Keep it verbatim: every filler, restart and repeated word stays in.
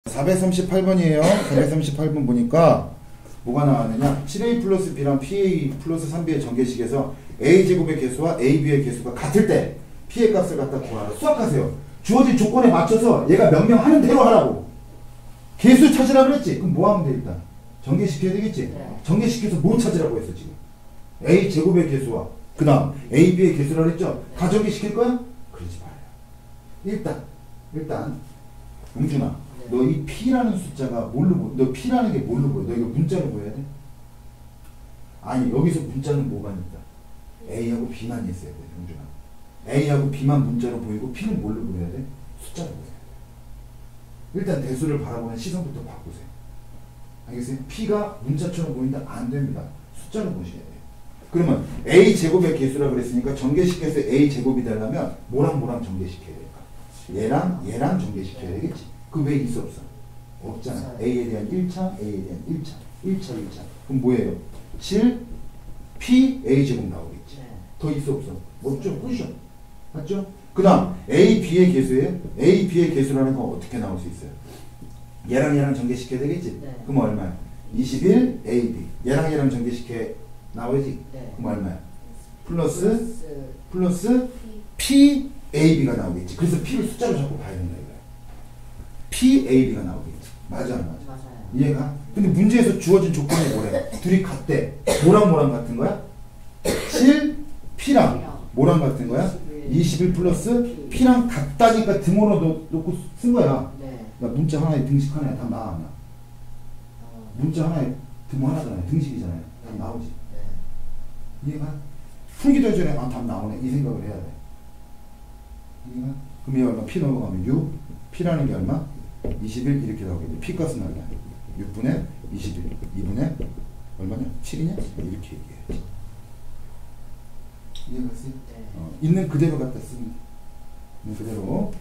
사백삼십팔 번이에요. 사백삼십팔 번 보니까 뭐가 나왔느냐, 칠 에이 플러스 B랑 피 에이 플러스 삼 비의 전개식에서 A제곱의 개수와 에이비의 개수가 같을 때 P의 값을 갖다 구하라. 수학하세요. 주어진 조건에 맞춰서 얘가 명령하는 대로 하라고. 개수 찾으라 그랬지? 그럼 뭐 하면 돼? 일단 전개시켜야 되겠지? 네. 전개시켜서 뭐 찾으라고 했어 지금? A제곱의 개수와 그 다음 에이비의 개수라 그랬죠? 다 전개시킬 거야? 그러지 말아요. 일단 일단 용준아, 너 이 P라는 숫자가 뭘로 보여? 너 P라는 게 뭘로 보여? 너 이거 문자로 보여야 돼? 아니, 여기서 문자는 뭐만 있다? A하고 B만 있어야 돼, 용준아. A하고 B만 문자로 보이고 P는 뭘로 보여야 돼? 숫자로 보여야 돼. 일단 대수를 바라보는 시선부터 바꾸세요. 알겠어요? P가 문자처럼 보인다? 안 됩니다. 숫자로 보셔야 돼요. 그러면 A제곱의 개수라 그랬으니까 전개시켜서 A제곱이 되려면 뭐랑 뭐랑 전개시켜야 될까? 얘랑 얘랑 전개시켜야 되겠지? 그 왜 있어 없어? 없잖아. A에 대한 일 차, A에 대한 일 차, 일 차, 일 차. 그럼 뭐예요? 칠, P, A제곱 나오겠지. 네. 더 있어 없어? 없죠? 끝이죠. 맞죠? 그 다음 A, B의 개수예요. A, B의 개수라는 건 어떻게 나올 수 있어요? 얘랑 얘랑 전개시켜야 되겠지? 네. 그럼 얼마야? 이십일, A, B. 얘랑 얘랑 전개시켜 나오지? 네. 그럼 얼마야? 플러스, 플러스 플러스 P, A, B가 나오겠지. 그래서 P를 숫자로 자꾸 봐야 된다 이거야. P, A, B가 나오겠지. 맞아 안 맞아? 맞아요. 이해가? 근데 문제에서 주어진 조건이 뭐래? 둘이 같대. 뭐랑 뭐랑 같은 거야? 칠, P랑 뭐랑 같은 거야? 이십일 플러스 P랑 같다니까 등호로 놓, 놓고 쓴 거야. 네. 야, 문자 하나에 등식 하나에 답 나와. 안 나와? 어, 문자 하나에 등호 하나잖아요. 등식이잖아요. 답 나오지. 네. 이해가? 풀기도 전에 아, 답 나오네. 이 생각을 해야 돼. 이해가? 그럼 얘 얼마? P 넘어가면 육. P라는 게 얼마? 이십일 이렇게 나오겠네. P 값은 얼마? 육분의 이십일. 이분의 얼마냐? 칠이냐? 이렇게 얘기해야지. 이해갔어요? 네. 어, 있는 그대로 갖다 쓰면 있는 그대로